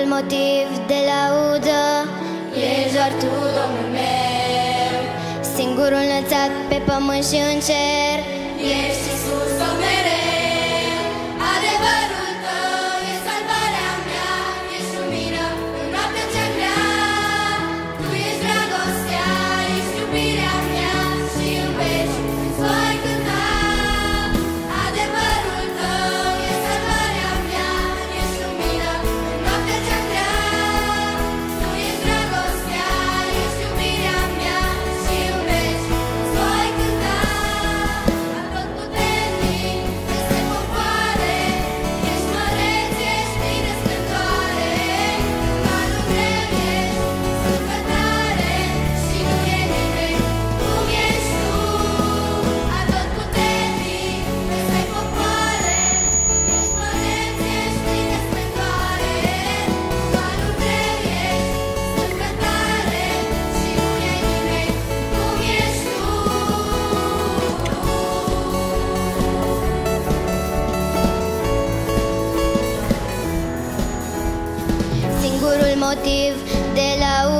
motiv de laudă ești doar Tu, Domnul meu. Singurul înălțat pe pământ și în cer Ești Iisus tot mereu. Adevărul Tău e salvarea mea. Ești lumină în noaptea cea grea. Tu ești dragostea, ești iubirea mea. Și în veci îți voi cânta. Adevărul Tău e salvarea mea. Ești lumină în noaptea cea grea. Tu ești dragostea, ești iubirea mea. Și în veci îți voi cânta. Atotputernic peste popoare, ești măreț, ești plin de splendoare. Harul greu ești, sufletare, și nu e nimeni cum ești Tu. Atotputernic peste popoare, ești măreț, ești plin de splendoare. Harul greu ești, sufletare, și nu e nimeni cum ești Tu. Singurul motiv de laudă